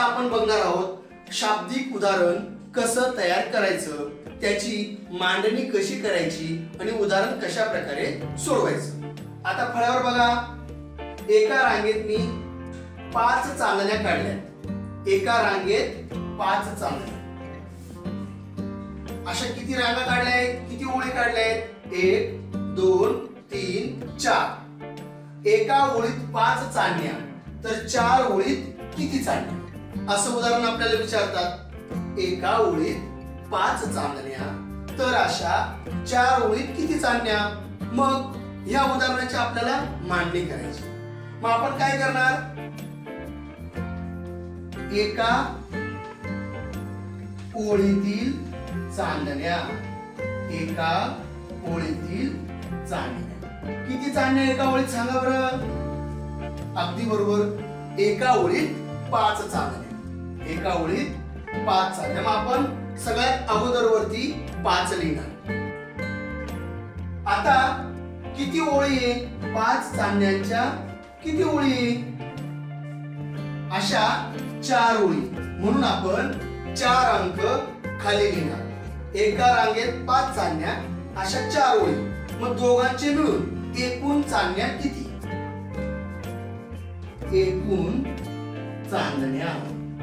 आपण बघणार आहोत शाब्दिक उदाहरण कसं तयार करायचं, त्याची मांडणी कशी करायची आणि उदाहरण कशा प्रकारे सोडवायचं। आता फळ्यावर बघा, एका रांगेत मी 5 चांदण्या काढल्या। एका रांगेत 5 चांदण्या। अशा किती रांगा काढल्या आहेत, किती ओळी काढल्या आहेत? 1 2 3 4। एका ओळीत 5 चांदण्या, तर 4 ओळीत किती चांदण्या? असं उदाहरण आपल्याला विचारतात। एका ओळीत 5 चांदण्या, तर अशा 4 ओळीत किती चांदण्या? मग या उदाहरणाची आपल्याला मांडणी करायची। मग आपण काय करणार? एका ओळीतील चांदण्या, एका ओळीतील चांदण्या, किती चांदण्या एका ओळीत सांगा बरं? अगदी बरोबर, एका ओळीत 5 चांदण्या। एका ओळीत 5 चांदण्या। मग आपण सगळ्यात अगोदर वरती 5 लिहिणार। आता किती ओळी आहे? 5 चांदण्यांच्या किती ओळी आहे? अशा 4 ओळी, म्हणून आपण 4 अंक खाली लिहिणार। एका रांगेत 5 चांदण्या, अशा 4 ओळी। मग दोघांचे मिळून एकूण चांदण्या किती? एकूण चांदण्या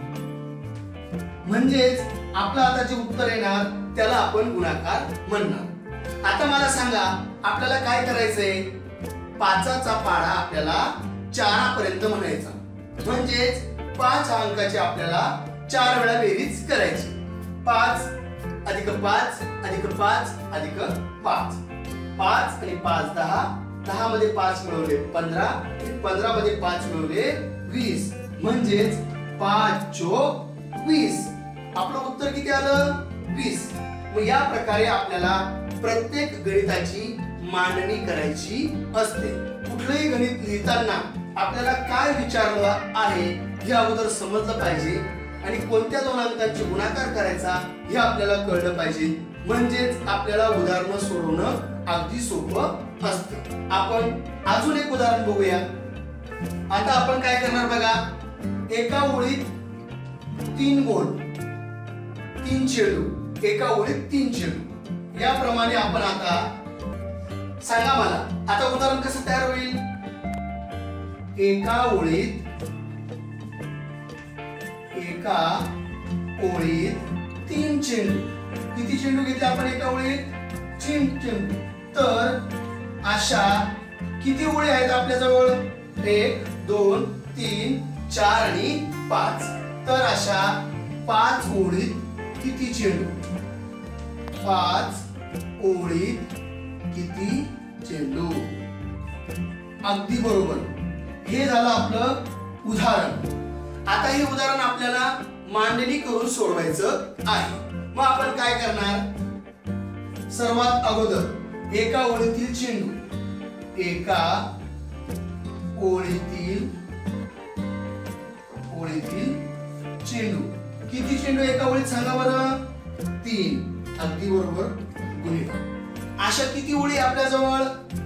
म्हणजेच आपलं आता जे उत्तर येणार त्याला आपण गुणाकार म्हणणार। आता मला सांगा, आपल्याला काय करायचंय? 5चा पाढा आपल्याला 4 पर्यंत म्हणायचा, म्हणजेच 5 अंकाची आपल्याला 4 वेळा बेरीज करायची। 5 अधिक 5 अधिक 5 अधिक 5। 5 आणि 5 10, 10 मध्ये 5 मिळवले 15, 15 मध्ये 5 मिळवले 20, म्हणजेच 5 चोक 20। आपलं उत्तर किती आलं? 20। मग या प्रकारे आपल्याला प्रत्येक गणिताची मांडणी करायची असते। कुठलंही गणित लिहिताना आपल्याला काय विचारलं आहे हे अगोदर समजलं पाहिजे आणि कोणत्या 2 अंकांची गुणाकार करायचा हे आपल्याला कळलं पाहिजे, म्हणजेच आपल्याला उदाहरण सोडवणं अगदी सोपं असतं। आपण अजून एक उदाहरण बघूया। आता आपण काय करणार बघा, एका ओळीत 3 गोल, 3 चेंडू, एका ओळीत 3 चेंडू, याप्रमाणे आपण आता सांगा मला, आता उदाहरण कसं तयार होईल? एका ओळीत 3 चेंडू, किती चेंडू घेतले आपण एका ओळीत? 3 चेंडू। तर अशा किती ओळी आहेत आपल्या जवळ? 1 2 3 4 आणि 5। तर अशा 5 ओळीत किती चेंडू? 5 ओळीत किती चेंडू? अगदी बरोबर, हे झालं आपलं उदाहरण। आता हे उदाहरण आपल्याला मांडणी करून सोडवायचं आहे। मग आपण काय करणार? सर्वात अगोदर एका ओळीतील चेंडू, एका ओळीतील चेंडू, किती चेंडू एका ओळीत सांगा बरं? 3। अगदी बरोबर, गुणिले अशा किती ओळी आपल्या जवळ?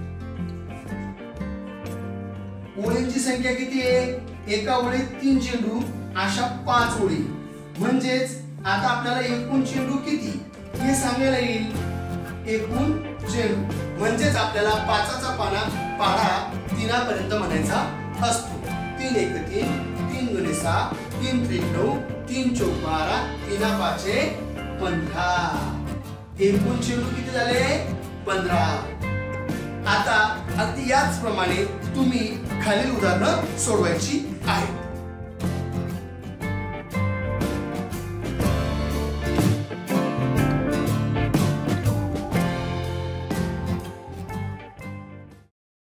ओळींची संख्या किती आहे? एका ओळीत 3 चेंडू, अशा 5 ओळी, म्हणजेच आता आपल्याला एकूण चेंडू किती हे सांगायला येईल। एकूण चेंडू म्हणजेच आपल्याला 5चा पाढा 3 पर्यंत म्हणायचा असतो। 3 1 3, 3 गुणे 6, 3 त्रिक 9, 3 चौक 12, 3 5 15। एकूण चेंडू किती झाले? 15। आता अगदी याच प्रमाणे तुम्ही खालील उदाहरणं सोडवायची आहेत।